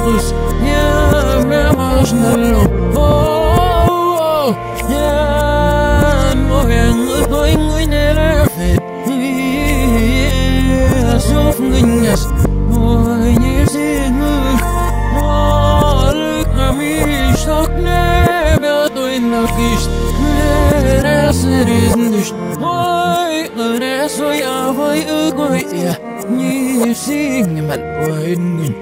khus ya me mashnalo oh ya mo yang tôi người nere fet suf nginyas oi ni sing mal kami shok ne be tôi na kist nere seris nicht oi nere so ya voi ugoi ya ni sing mal oi ngin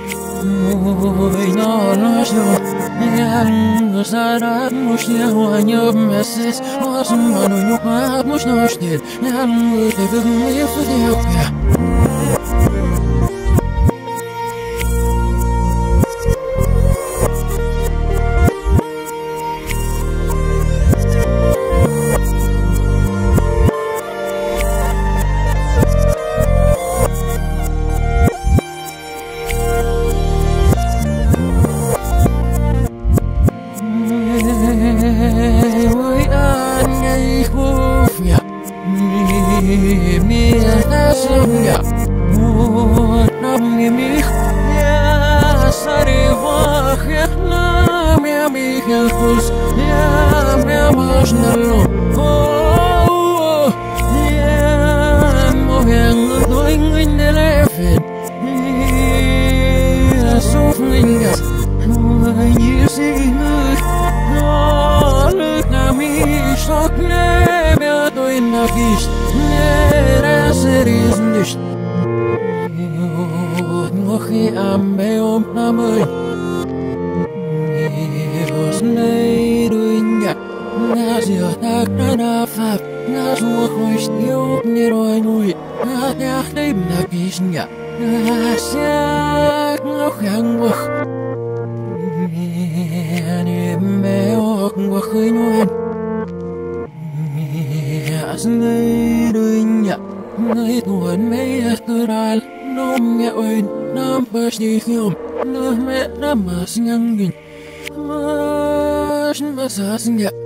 oi na lasho yang sarat mushnya wanya meses asmanu yuqat mush nashted yang tebig yefdiq ya Mas